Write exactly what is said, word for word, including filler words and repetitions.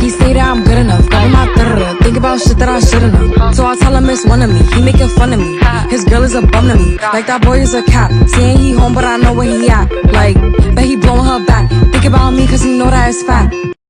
He say that I'm good enough, cover my da-da-da. Think about shit that I shouldn't know. So I tell him it's one of me, he making fun of me. His girl is a bum to me, like that boy is a cat. Saying he home but I know where he at. Like, bet he blowing her back. Think about me cause he know that it's fat.